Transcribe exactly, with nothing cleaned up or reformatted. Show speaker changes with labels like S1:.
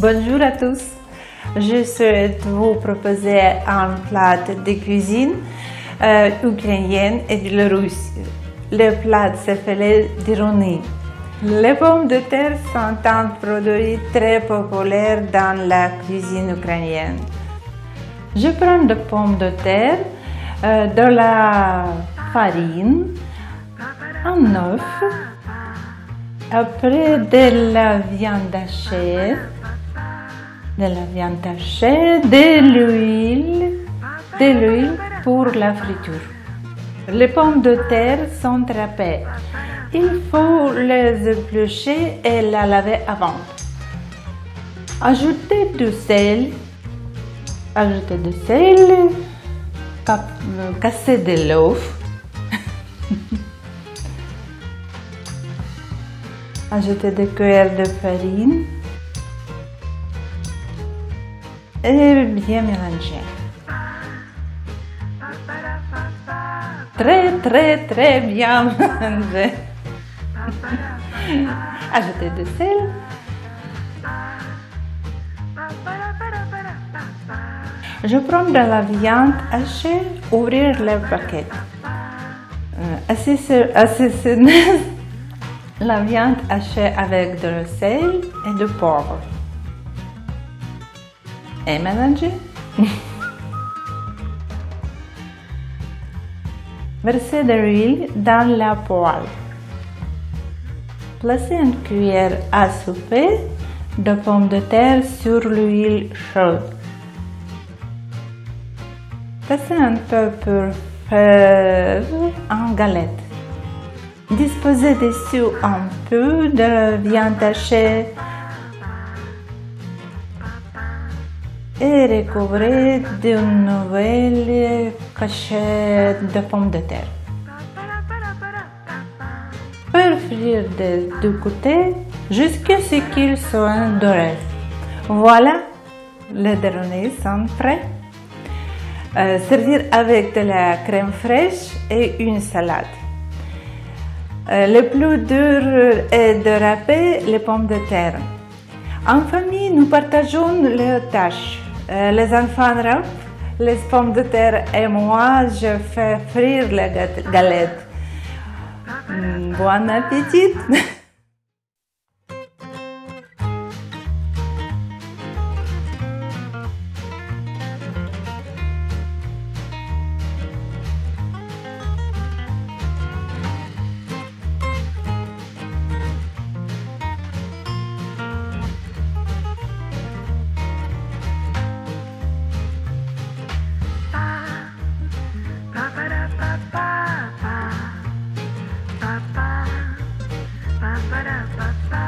S1: Bonjour à tous, je souhaite vous proposer un plat de cuisine euh, ukrainienne et biélorusse. Le plat s'appelle dironi. Les pommes de terre sont un produit très populaire dans la cuisine ukrainienne. Je prends des pommes de terre, euh, de la farine, un œuf, après de la viande hachée, de la viande hachée, de l'huile, de l'huile pour la friture. Les pommes de terre sont râpées. Il faut les éplucher et les laver avant. Ajoutez du sel, ajoutez du sel, casser de l'œuf, ajoutez des cuillères de farine et bien mélanger. Très très très bien mélanger. Ajoutez du sel. Je prends de la viande hachée, ouvrir le paquet. Assaisonner la viande hachée avec du sel et du poivre. Et mélanger. Versez de l'huile dans la poêle. Placez une cuillère à souper de pommes de terre sur l'huile chaude. Passez un peu pour faire une galette. Disposez dessus un peu de viande hachée et recouvrez d'une nouvelle cachette de pommes de terre. Faire frire des deux côtés jusqu'à ce qu'ils soient dorés. Voilà, les dironi sont prêts. Euh, servir avec de la crème fraîche et une salade. Euh, le plus dur est de râper les pommes de terre. En famille, nous partageons les tâches. Euh, les enfants râpent les pommes de terre et moi, je fais frire les galettes. Bon appétit!
S2: Ba ba ba ba ba.